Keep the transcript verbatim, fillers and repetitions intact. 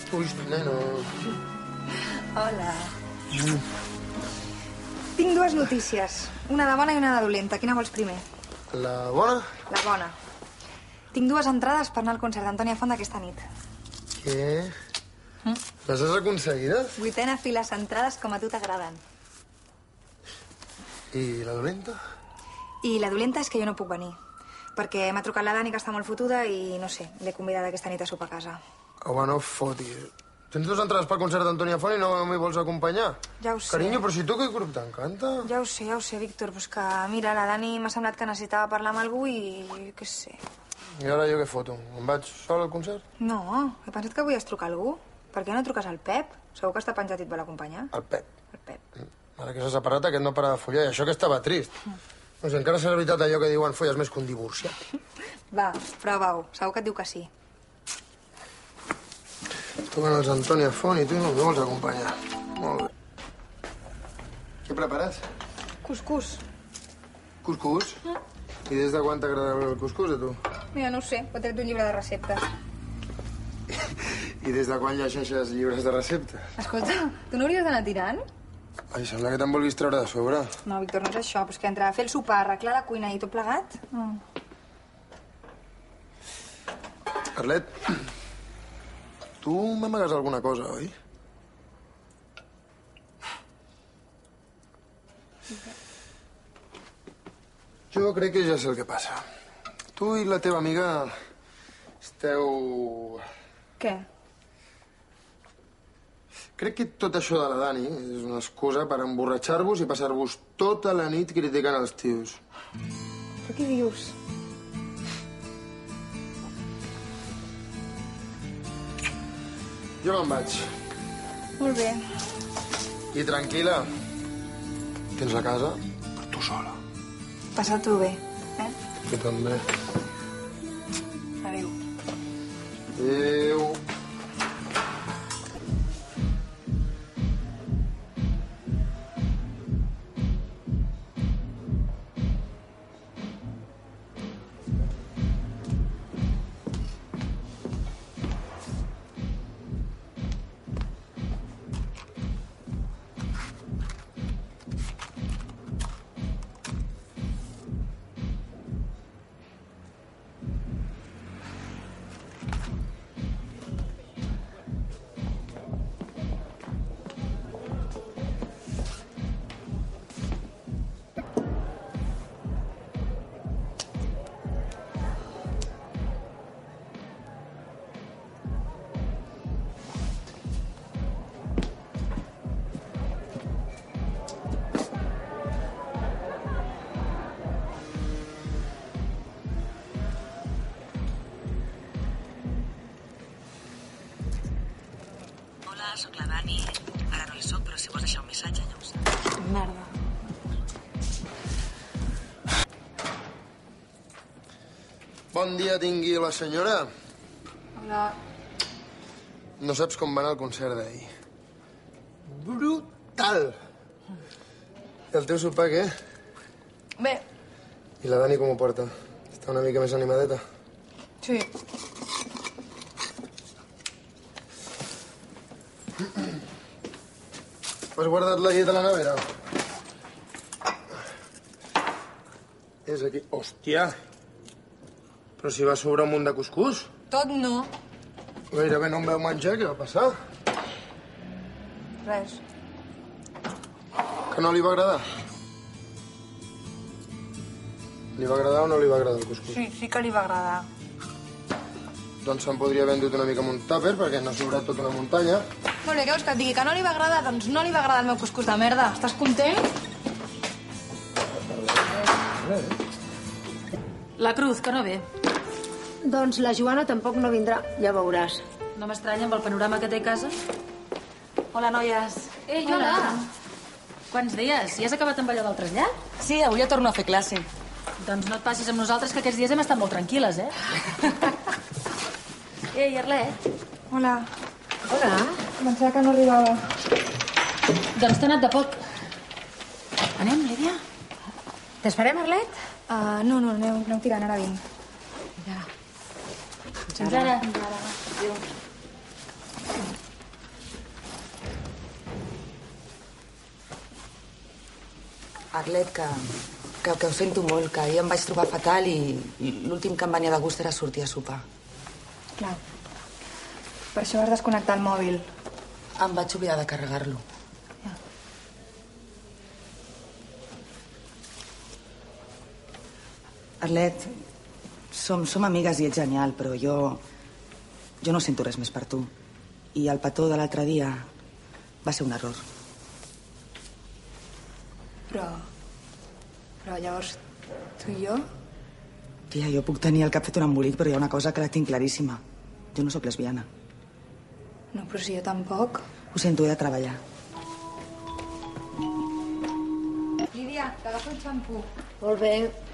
Ui, neno. Hola. Mm. Tinc dues notícies. Una de bona i una de dolenta. Quina vols primer? La bona? La bona. Tinc dues entrades per anar al concert d'Antònia Font d'aquesta nit. Què? Mm? Les has aconseguides? Vuitena fila entrades com a tu t'agraden. I la dolenta? I la dolenta és que jo no puc venir. Perquè m'ha trucat la Dani, que està molt fotuda, i no sé, l'he convidat aquesta nit a sopar a casa. Home, no fotis. Tens dues entrades pel concert d'Antònia Font i no m'hi vols acompanyar? Ja ho sé. Carinyo, però si tu aquest grup t'encanta. Ja ho sé, ja ho sé, Víctor, però és que, mira, la Dani m'ha semblat que necessitava parlar amb algú i... què sé. I ara jo què foto? Em vaig sol al concert? No, he pensat que volies trucar a algú. Per què no truques al Pep? Segur que està penjat i et vol acompanyar. El Pep. El Pep. Ara que s'ha separat, aquest no para de follar, i això que estava trist. Mm. No sé, encara serà veritat allò que diuen folles més que un divorciat. Va, prova-ho. Segur que et diu que sí. Toquen els Antònia Font i tu no em vols acompanyar. Molt bé. Què prepares? Cuscús. Cuscús? Mm. I des de quan t'agrada el cuscús, a tu? Mira, no ho sé. Ho he tret d'un llibre de receptes. I des de quan llegeixes llibres de receptes? Escolta, tu no hauries d'anar tirant? Ai, sembla que te'n vulguis treure de sobre. No, Víctor, no és això. Però és que entre fer el sopar, arreglar la cuina i tot plegat... Mm. Arlet, tu m'amagues alguna cosa, oi? Jo crec que ja sé el que passa. Tu i la teva amiga esteu... Què? Crec que tot això de la Dani és una excusa per emborratxar-vos i passar-vos tota la nit criticant els tios. Però què dius? Jo me'n vaig. Molt bé. I tranquil·la. Tens la casa per tu sola. Passa-t'ho bé, eh? Tu també. Adéu. Adéu. Soc la Dani. Ara no hi soc, però si vols deixar un missatge, ja ho saps. Merda. Bon dia tingui la senyora. Hola. No saps com va anar el concert d'ahir. Brutal! I el teu sopar, què? Bé. I la Dani com ho porta? Està una mica més animadeta? Sí. Has guardat la llet a la nevera? És aquí. Hòstia! Però si va sobrar un munt de cuscús. Tot no. Gairebé no em veu menjar, què va passar? Res. Que no li va agradar? Li va agradar o no li va agradar el cuscús? Sí, sí que li va agradar. Doncs se'n podria haver endut una mica amb un tàper, perquè n'ha sobrat tota una muntanya. Molt bé, què vols que et digui? Que no li va agradar? Doncs no li va agradar el meu cuscús de merda. Estàs content? La Cruz, que no ve. Doncs la Joana tampoc no vindrà, ja veuràs. No m'estranya amb el panorama que té a casa. Hola, noies. Ei, hola. Quants dies? I has acabat amb allò del trasllat? Sí, avui ja torno a fer classe. Doncs no et passis amb nosaltres, que aquests dies hem estat molt tranquil·les, eh? Ei, Arlet. Hola. Hola. Pensava que no arribava. Doncs t'ha anat de poc. Anem, Lídia? T'esperem, Arlet? Uh, no, no, aneu, aneu tirant, ara vinc. Ja. Fins ara. Fins ara. Adéu. Arlet, que, que, que ho sento molt, que ahir em vaig trobar fatal i, i l'últim que em venia de gust era sortir a sopar. Clar. Per això vas desconnectar el mòbil. Em vaig oblidar de carregar-lo. Ja. Arlet, som, som amigues i ets genial, però jo... Jo no sento res més per tu. I el petó de l'altre dia va ser un error. Però... Però llavors, tu i jo? Tia, jo puc tenir el cap fet un embolic, però hi ha una cosa que la tinc claríssima. Jo no sóc lesbiana. No, però si jo tampoc. Ho sento, he de treballar. Lídia, t'agafa un xampú. Molt bé.